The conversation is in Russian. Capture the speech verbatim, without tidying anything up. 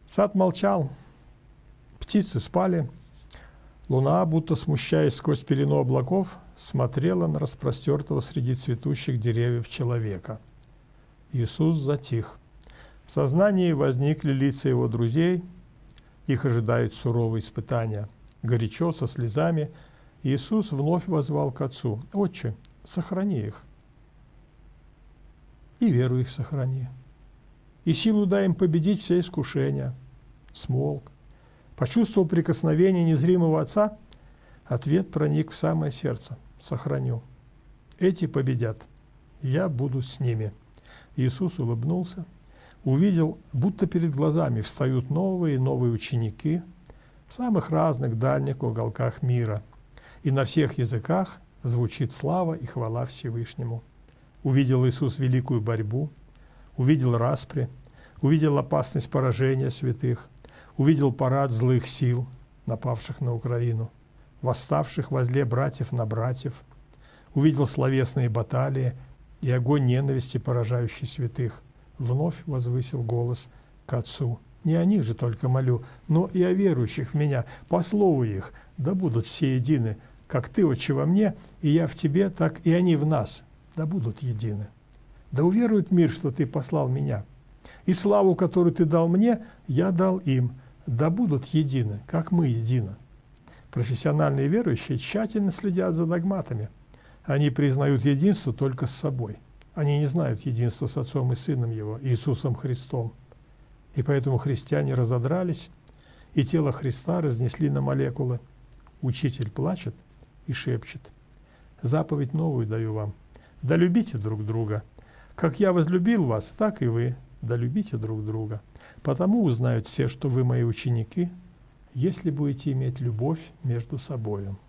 Сад молчал, птицы спали, луна, будто смущаясь сквозь пелену облаков, смотрела на распростертого среди цветущих деревьев человека. Иисус затих. В сознании возникли лица его друзей, их ожидают суровые испытания. Горячо, со слезами, Иисус вновь воззвал к Отцу: «Отче, сохрани их, и веру их сохрани, и силу дай им победить все искушения». Смолк, почувствовал прикосновение незримого Отца, ответ проник в самое сердце: «Сохраню. Эти победят, я буду с ними». Иисус улыбнулся, увидел, будто перед глазами встают новые и новые ученики в самых разных дальних уголках мира, и на всех языках звучит слава и хвала Всевышнему. Увидел Иисус великую борьбу, увидел распри, увидел опасность поражения святых, увидел парад злых сил, напавших на Украину, восставших возле братьев на братьев, увидел словесные баталии и огонь ненависти, поражающий святых. Вновь возвысил голос к Отцу: «Не о них же только молю, но и о верующих в Меня, по слову их, да будут все едины, как Ты, Отче, во мне, и я в Тебе, так и они в нас, да будут едины. Да уверует мир, что Ты послал Меня, и славу, которую Ты дал мне, я дал им, да будут едины, как мы едины». Профессиональные верующие тщательно следят за догматами. Они признают единство только с собой. Они не знают единства с Отцом и Сыном Его, Иисусом Христом. И поэтому христиане разодрались, и тело Христа разнесли на молекулы. Учитель плачет и шепчет: «Заповедь новую даю вам, да любите друг друга. Как я возлюбил вас, так и вы, да любите друг друга. Потому узнают все, что вы мои ученики, если будете иметь любовь между собою».